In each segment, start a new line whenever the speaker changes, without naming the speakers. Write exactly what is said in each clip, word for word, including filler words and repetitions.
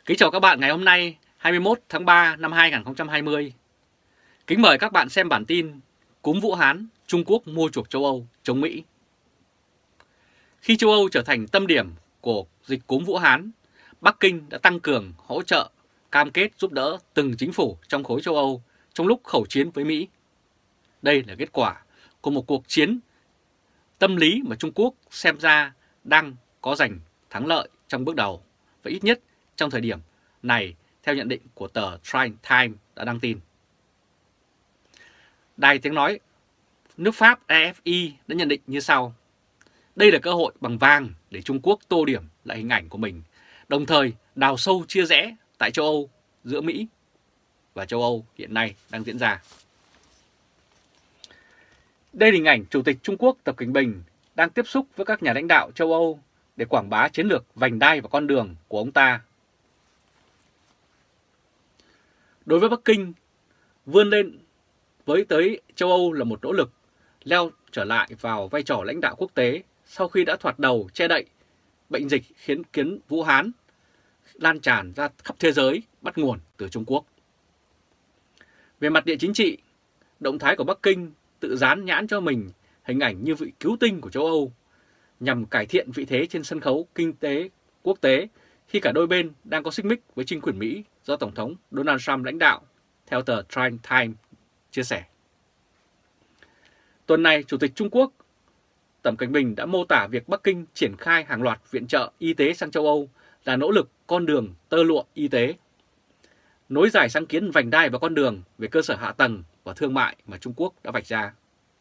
Kính chào các bạn ngày hôm nay hai mươi mốt tháng ba năm hai nghìn không trăm hai mươi. Kính mời các bạn xem bản tin Cúm Vũ Hán, Trung Quốc mua chuộc châu Âu chống Mỹ. Khi châu Âu trở thành tâm điểm của dịch cúm Vũ Hán, Bắc Kinh đã tăng cường hỗ trợ, cam kết giúp đỡ từng chính phủ trong khối châu Âu trong lúc khẩu chiến với Mỹ. Đây là kết quả của một cuộc chiến tâm lý mà Trung Quốc xem ra đang có giành thắng lợi trong bước đầu, và ít nhất trong thời điểm này, theo nhận định của tờ Straits Times đã đăng tin. Đài tiếng nói nước Pháp A F I đã nhận định như sau: đây là cơ hội bằng vàng để Trung Quốc tô điểm lại hình ảnh của mình, đồng thời đào sâu chia rẽ tại châu Âu giữa Mỹ và châu Âu hiện nay đang diễn ra. Đây là hình ảnh Chủ tịch Trung Quốc Tập Cận Bình đang tiếp xúc với các nhà lãnh đạo châu Âu để quảng bá chiến lược vành đai và con đường của ông ta. Đối với Bắc Kinh, vươn lên với tới châu Âu là một nỗ lực leo trở lại vào vai trò lãnh đạo quốc tế sau khi đã thoạt đầu che đậy bệnh dịch khiến kiến Vũ Hán lan tràn ra khắp thế giới bắt nguồn từ Trung Quốc. Về mặt địa chính trị, động thái của Bắc Kinh tự dán nhãn cho mình hình ảnh như vị cứu tinh của châu Âu nhằm cải thiện vị thế trên sân khấu kinh tế quốc tế khi cả đôi bên đang có xích mích với chính quyền Mỹ do Tổng thống Donald Trump lãnh đạo, theo tờ Straits Times chia sẻ. Tuần này, Chủ tịch Trung Quốc Tập Cận Bình đã mô tả việc Bắc Kinh triển khai hàng loạt viện trợ y tế sang châu Âu là nỗ lực con đường tơ lụa y tế, nối dài sáng kiến vành đai và con đường về cơ sở hạ tầng và thương mại mà Trung Quốc đã vạch ra.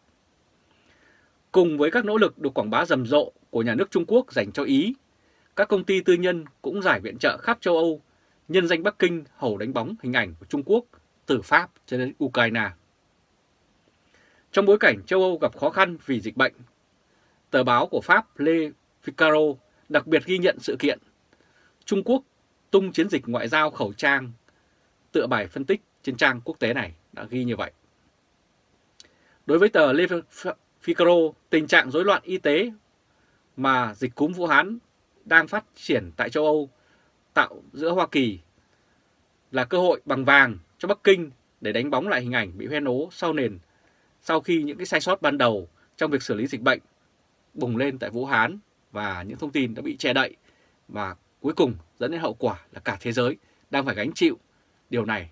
Cùng với các nỗ lực được quảng bá rầm rộ của nhà nước Trung Quốc dành cho Ý, các công ty tư nhân cũng giải viện trợ khắp châu Âu, nhân danh Bắc Kinh hầu đánh bóng hình ảnh của Trung Quốc từ Pháp cho đến Ukraine. Trong bối cảnh châu Âu gặp khó khăn vì dịch bệnh, tờ báo của Pháp Le Figaro đặc biệt ghi nhận sự kiện Trung Quốc tung chiến dịch ngoại giao khẩu trang. Tựa bài phân tích trên trang quốc tế này đã ghi như vậy. Đối với tờ Le Figaro, tình trạng rối loạn y tế mà dịch cúm Vũ Hán đang phát triển tại châu Âu tạo giữa Hoa Kỳ là cơ hội bằng vàng cho Bắc Kinh để đánh bóng lại hình ảnh bị hoen ố sau nền sau khi những cái sai sót ban đầu trong việc xử lý dịch bệnh bùng lên tại Vũ Hán và những thông tin đã bị che đậy, và cuối cùng dẫn đến hậu quả là cả thế giới đang phải gánh chịu điều này.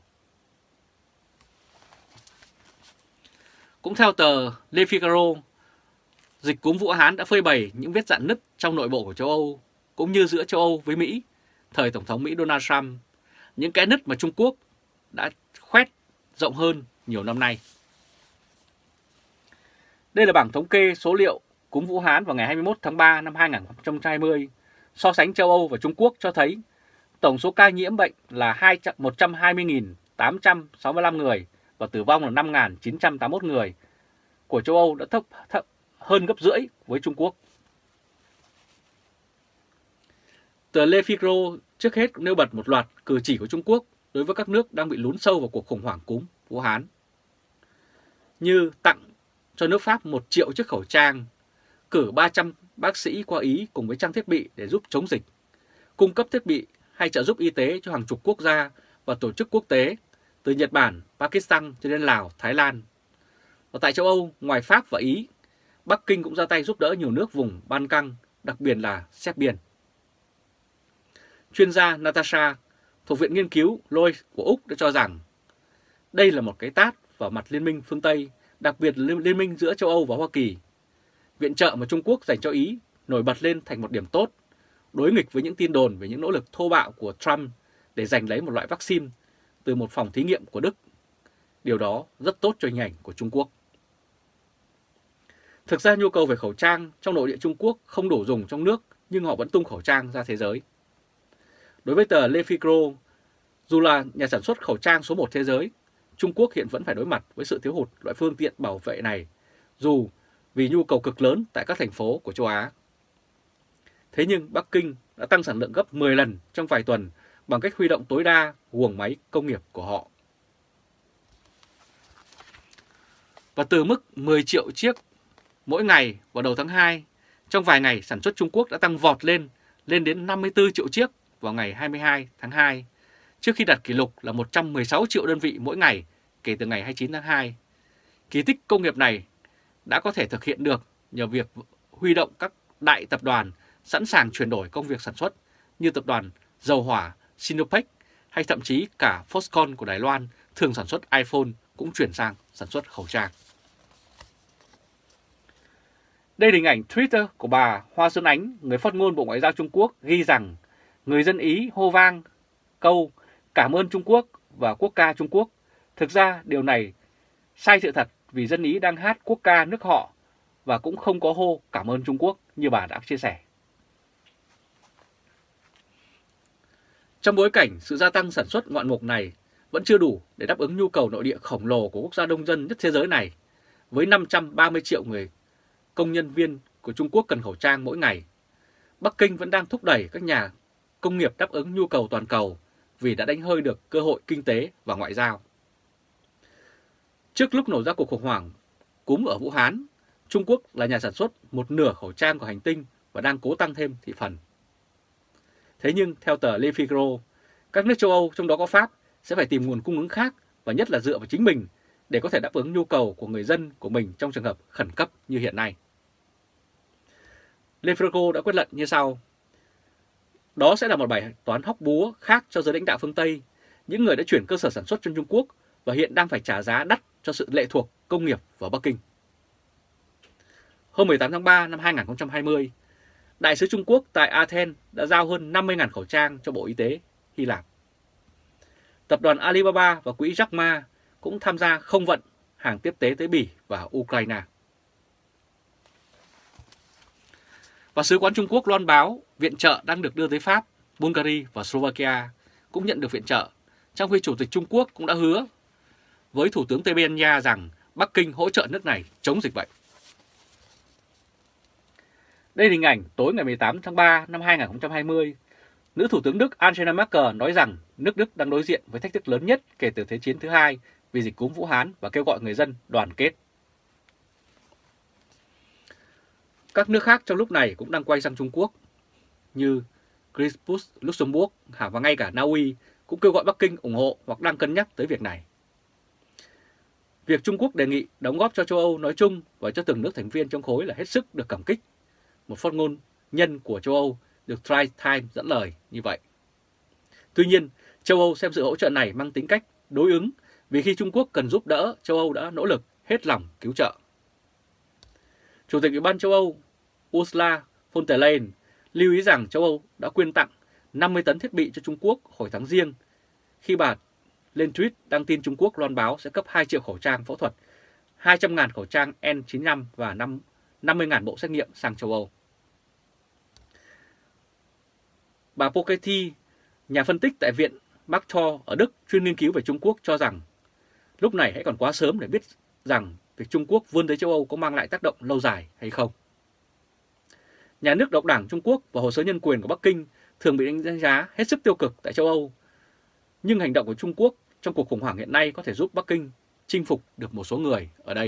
Cũng theo tờ Le Figaro, dịch cúm Vũ Hán đã phơi bày những vết rạn nứt trong nội bộ của châu Âu, cũng như giữa châu Âu với Mỹ, thời Tổng thống Mỹ Donald Trump, những kẽ nứt mà Trung Quốc đã khoét rộng hơn nhiều năm nay. Đây là bảng thống kê số liệu cúm Vũ Hán vào ngày hai mươi mốt tháng ba năm hai nghìn không trăm hai mươi, so sánh châu Âu và Trung Quốc cho thấy tổng số ca nhiễm bệnh là một trăm hai mươi nghìn tám trăm sáu mươi lăm người và tử vong là năm nghìn chín trăm tám mươi mốt người. Của châu Âu đã thấp, thấp hơn gấp rưỡi với Trung Quốc. Tờ Le Figaro trước hết nêu bật một loạt cử chỉ của Trung Quốc đối với các nước đang bị lún sâu vào cuộc khủng hoảng cúm Vũ Hán, như tặng cho nước Pháp một triệu chiếc khẩu trang, cử ba trăm bác sĩ qua Ý cùng với trang thiết bị để giúp chống dịch, cung cấp thiết bị hay trợ giúp y tế cho hàng chục quốc gia và tổ chức quốc tế từ Nhật Bản, Pakistan cho đến Lào, Thái Lan. Và tại châu Âu, ngoài Pháp và Ý, Bắc Kinh cũng ra tay giúp đỡ nhiều nước vùng Ban Căng, đặc biệt là Serbia. Chuyên gia Natasha thuộc Viện Nghiên cứu Lloyd của Úc đã cho rằng đây là một cái tát vào mặt Liên minh phương Tây, đặc biệt là liên minh giữa châu Âu và Hoa Kỳ. Viện trợ mà Trung Quốc dành cho Ý nổi bật lên thành một điểm tốt, đối nghịch với những tin đồn về những nỗ lực thô bạo của Trump để giành lấy một loại vaccine từ một phòng thí nghiệm của Đức. Điều đó rất tốt cho hình ảnh của Trung Quốc. Thực ra nhu cầu về khẩu trang trong nội địa Trung Quốc không đủ dùng trong nước, nhưng họ vẫn tung khẩu trang ra thế giới. Đối với tờ Le Figaro, dù là nhà sản xuất khẩu trang số một thế giới, Trung Quốc hiện vẫn phải đối mặt với sự thiếu hụt loại phương tiện bảo vệ này, dù vì nhu cầu cực lớn tại các thành phố của châu Á. Thế nhưng Bắc Kinh đã tăng sản lượng gấp mười lần trong vài tuần bằng cách huy động tối đa guồng máy công nghiệp của họ. Và từ mức mười triệu chiếc mỗi ngày vào đầu tháng hai, trong vài ngày sản xuất Trung Quốc đã tăng vọt lên, lên đến năm mươi tư triệu chiếc vào ngày hai mươi hai tháng hai, trước khi đặt kỷ lục là một trăm mười sáu triệu đơn vị mỗi ngày kể từ ngày hai mươi chín tháng hai. Kỳ tích công nghiệp này đã có thể thực hiện được nhờ việc huy động các đại tập đoàn sẵn sàng chuyển đổi công việc sản xuất như tập đoàn dầu hỏa Sinopec hay thậm chí cả Foxconn của Đài Loan thường sản xuất iPhone cũng chuyển sang sản xuất khẩu trang. Đây là hình ảnh Twitter của bà Hoa Xuân Ánh, người phát ngôn Bộ Ngoại giao Trung Quốc, ghi rằng người dân Ý hô vang câu cảm ơn Trung Quốc và quốc ca Trung Quốc. Thực ra điều này sai sự thật vì dân Ý đang hát quốc ca nước họ và cũng không có hô cảm ơn Trung Quốc như bà đã chia sẻ. Trong bối cảnh sự gia tăng sản xuất ngoạn mục này vẫn chưa đủ để đáp ứng nhu cầu nội địa khổng lồ của quốc gia đông dân nhất thế giới này, với năm trăm ba mươi triệu người công nhân viên của Trung Quốc cần khẩu trang mỗi ngày, Bắc Kinh vẫn đang thúc đẩy các nhà công nghiệp đáp ứng nhu cầu toàn cầu vì đã đánh hơi được cơ hội kinh tế và ngoại giao. Trước lúc nổ ra cuộc khủng hoảng cúm ở Vũ Hán, Trung Quốc là nhà sản xuất một nửa khẩu trang của hành tinh và đang cố tăng thêm thị phần. Thế nhưng theo tờ Le Figaro, các nước châu Âu, trong đó có Pháp, sẽ phải tìm nguồn cung ứng khác và nhất là dựa vào chính mình để có thể đáp ứng nhu cầu của người dân của mình trong trường hợp khẩn cấp như hiện nay. Le Figaro đã quyết luận như sau: đó sẽ là một bài toán hóc búa khác cho giới lãnh đạo phương Tây, những người đã chuyển cơ sở sản xuất trong Trung Quốc và hiện đang phải trả giá đắt cho sự lệ thuộc công nghiệp vào Bắc Kinh. Hôm mười tám tháng ba năm hai nghìn không trăm hai mươi, Đại sứ Trung Quốc tại Athens đã giao hơn năm mươi nghìn khẩu trang cho Bộ Y tế Hy Lạp. Tập đoàn Alibaba và quỹ Jack Ma cũng tham gia không vận hàng tiếp tế tới Bỉ và Ukraine. Và Sứ quán Trung Quốc loan báo viện trợ đang được đưa tới Pháp, Bulgaria và Slovakia cũng nhận được viện trợ, trong khi Chủ tịch Trung Quốc cũng đã hứa với Thủ tướng Tây Ban Nha rằng Bắc Kinh hỗ trợ nước này chống dịch bệnh. Đây là hình ảnh tối ngày mười tám tháng ba năm hai nghìn không trăm hai mươi, nữ Thủ tướng Đức Angela Merkel nói rằng nước Đức đang đối diện với thách thức lớn nhất kể từ Thế chiến thứ hai vì dịch cúm Vũ Hán và kêu gọi người dân đoàn kết. Các nước khác trong lúc này cũng đang quay sang Trung Quốc như Cyprus, Luxembourg và ngay cả Na Uy cũng kêu gọi Bắc Kinh ủng hộ hoặc đang cân nhắc tới việc này. Việc Trung Quốc đề nghị đóng góp cho châu Âu nói chung và cho từng nước thành viên trong khối là hết sức được cảm kích. Một phát ngôn nhân của châu Âu được Straits Times dẫn lời như vậy. Tuy nhiên, châu Âu xem sự hỗ trợ này mang tính cách đối ứng vì khi Trung Quốc cần giúp đỡ, châu Âu đã nỗ lực hết lòng cứu trợ. Chủ tịch Ủy ban châu Âu Ursula von der Leyen lưu ý rằng châu Âu đã quyên tặng năm mươi tấn thiết bị cho Trung Quốc hồi tháng Giêng khi bà lên tweet đăng tin Trung Quốc loan báo sẽ cấp hai triệu khẩu trang phẫu thuật, hai trăm nghìn khẩu trang N chín mươi lăm và năm mươi nghìn bộ xét nghiệm sang châu Âu. Bà Pochetti, nhà phân tích tại Viện Marshall ở Đức chuyên nghiên cứu về Trung Quốc cho rằng lúc này hãy còn quá sớm để biết rằng việc Trung Quốc vươn tới châu Âu có mang lại tác động lâu dài hay không. Nhà nước độc đảng Trung Quốc và hồ sơ nhân quyền của Bắc Kinh thường bị đánh giá hết sức tiêu cực tại châu Âu, nhưng hành động của Trung Quốc trong cuộc khủng hoảng hiện nay có thể giúp Bắc Kinh chinh phục được một số người ở đây.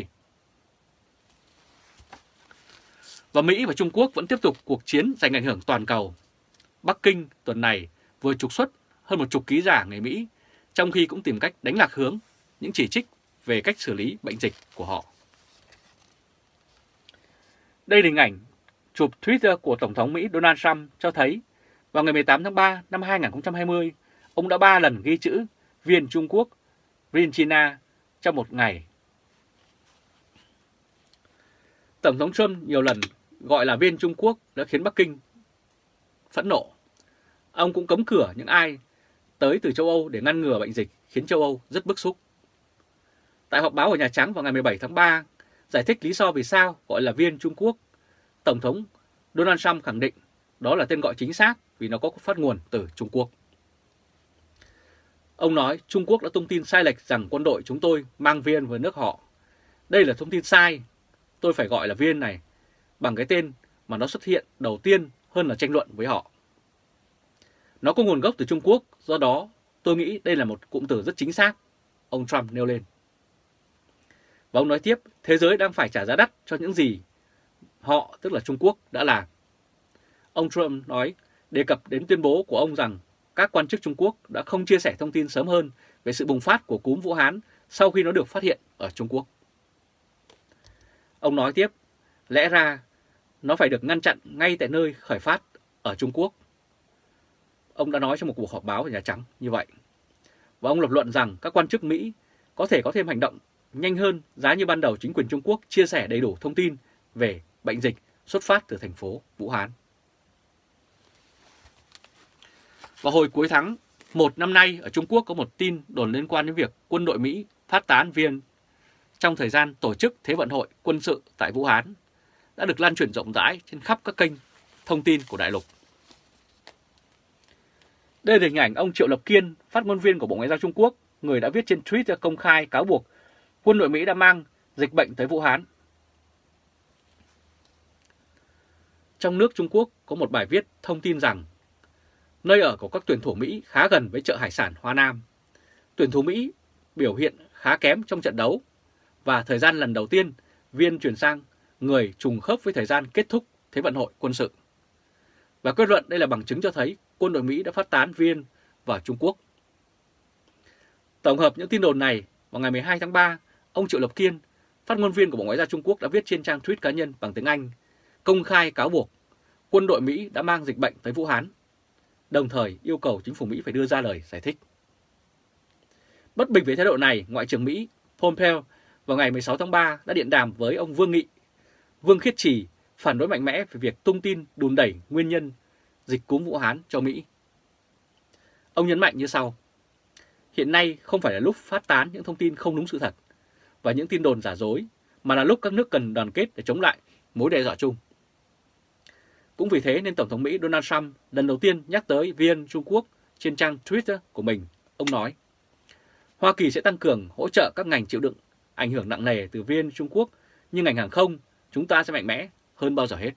Và Mỹ và Trung Quốc vẫn tiếp tục cuộc chiến giành ảnh hưởng toàn cầu. Bắc Kinh tuần này vừa trục xuất hơn một chục ký giả người Mỹ, trong khi cũng tìm cách đánh lạc hướng những chỉ trích về cách xử lý bệnh dịch của họ. Đây là hình ảnh chụp Twitter của Tổng thống Mỹ Donald Trump cho thấy vào ngày mười tám tháng ba năm hai nghìn không trăm hai mươi, ông đã ba lần ghi chữ viên Trung Quốc, viên China trong một ngày. Tổng thống Trump nhiều lần gọi là viên Trung Quốc đã khiến Bắc Kinh phẫn nộ. Ông cũng cấm cửa những ai tới từ châu Âu để ngăn ngừa bệnh dịch, khiến châu Âu rất bức xúc. Tại họp báo ở Nhà Trắng vào ngày mười bảy tháng ba, giải thích lý do vì sao gọi là viên Trung Quốc, Tổng thống Donald Trump khẳng định đó là tên gọi chính xác vì nó có phát nguồn từ Trung Quốc. Ông nói Trung Quốc đã tung tin sai lệch rằng quân đội chúng tôi mang viên vào nước họ. Đây là thông tin sai, tôi phải gọi là viên này bằng cái tên mà nó xuất hiện đầu tiên hơn là tranh luận với họ. Nó có nguồn gốc từ Trung Quốc, do đó tôi nghĩ đây là một cụm từ rất chính xác, ông Trump nêu lên. Và ông nói tiếp, thế giới đang phải trả giá đắt cho những gì họ, tức là Trung Quốc, đã làm. Ông Trump nói, đề cập đến tuyên bố của ông rằng các quan chức Trung Quốc đã không chia sẻ thông tin sớm hơn về sự bùng phát của cúm Vũ Hán sau khi nó được phát hiện ở Trung Quốc. Ông nói tiếp, lẽ ra nó phải được ngăn chặn ngay tại nơi khởi phát ở Trung Quốc. Ông đã nói trong một cuộc họp báo ở Nhà Trắng như vậy. Và ông lập luận rằng các quan chức Mỹ có thể có thêm hành động nhanh hơn giá như ban đầu chính quyền Trung Quốc chia sẻ đầy đủ thông tin về bệnh dịch xuất phát từ thành phố Vũ Hán. Vào hồi cuối tháng một năm nay, ở Trung Quốc có một tin đồn liên quan đến việc quân đội Mỹ phát tán viên trong thời gian tổ chức Thế vận hội quân sự tại Vũ Hán đã được lan truyền rộng rãi trên khắp các kênh thông tin của đại lục. Đây là hình ảnh ông Triệu Lập Kiên, phát ngôn viên của Bộ Ngoại giao Trung Quốc, người đã viết trên Twitter công khai cáo buộc quân đội Mỹ đã mang dịch bệnh tới Vũ Hán. Trong nước Trung Quốc có một bài viết thông tin rằng nơi ở của các tuyển thủ Mỹ khá gần với chợ hải sản Hoa Nam. Tuyển thủ Mỹ biểu hiện khá kém trong trận đấu và thời gian lần đầu tiên viên chuyển sang người trùng khớp với thời gian kết thúc Thế vận hội quân sự. Và kết luận đây là bằng chứng cho thấy quân đội Mỹ đã phát tán viên vào Trung Quốc. Tổng hợp những tin đồn này, vào ngày mười hai tháng ba, ông Triệu Lập Kiên, phát ngôn viên của Bộ Ngoại giao Trung Quốc đã viết trên trang tweet cá nhân bằng tiếng Anh, công khai cáo buộc quân đội Mỹ đã mang dịch bệnh tới Vũ Hán, đồng thời yêu cầu chính phủ Mỹ phải đưa ra lời giải thích. Bất bình về thái độ này, Ngoại trưởng Mỹ Pompeo vào ngày mười sáu tháng ba đã điện đàm với ông Vương Nghị, Vương Khiết Trì, phản đối mạnh mẽ về việc tung tin đùn đẩy nguyên nhân dịch cúm Vũ Hán cho Mỹ. Ông nhấn mạnh như sau: hiện nay không phải là lúc phát tán những thông tin không đúng sự thật và những tin đồn giả dối, mà là lúc các nước cần đoàn kết để chống lại mối đe dọa chung. Cũng vì thế nên Tổng thống Mỹ Donald Trump lần đầu tiên nhắc tới viên Trung Quốc trên trang Twitter của mình. Ông nói, Hoa Kỳ sẽ tăng cường hỗ trợ các ngành chịu đựng ảnh hưởng nặng nề từ viên Trung Quốc, nhưng ngành hàng không chúng ta sẽ mạnh mẽ hơn bao giờ hết.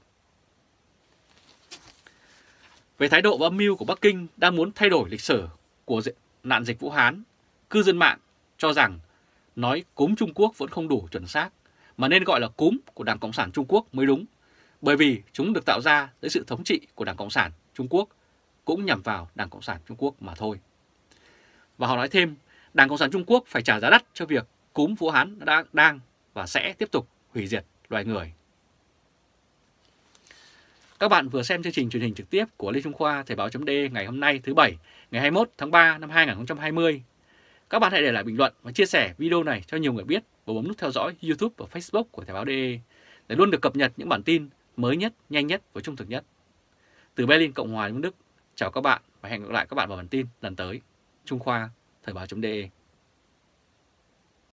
Về thái độ và âm mưu của Bắc Kinh đang muốn thay đổi lịch sử của nạn dịch Vũ Hán, cư dân mạng cho rằng nói cúm Trung Quốc vẫn không đủ chuẩn xác, mà nên gọi là cúm của Đảng Cộng sản Trung Quốc mới đúng, bởi vì chúng được tạo ra dưới sự thống trị của Đảng Cộng sản Trung Quốc, cũng nhằm vào Đảng Cộng sản Trung Quốc mà thôi. Và họ nói thêm, Đảng Cộng sản Trung Quốc phải trả giá đắt cho việc cúm Vũ Hán đã, đang và sẽ tiếp tục hủy diệt loài người. Các bạn vừa xem chương trình truyền hình trực tiếp của Lê Trung Khoa Thời báo.de ngày hôm nay thứ Bảy, ngày hai mươi mốt tháng ba năm hai nghìn không trăm hai mươi. Các bạn hãy để lại bình luận và chia sẻ video này cho nhiều người biết và bấm nút theo dõi YouTube và Facebook của Thời báo.de để luôn được cập nhật những bản tin mới nhất, nhanh nhất và trung thực nhất. Từ Berlin, Cộng hòa Liên bang Đức, chào các bạn và hẹn gặp lại các bạn vào bản tin lần tới. Trung Khoa Thời báo.de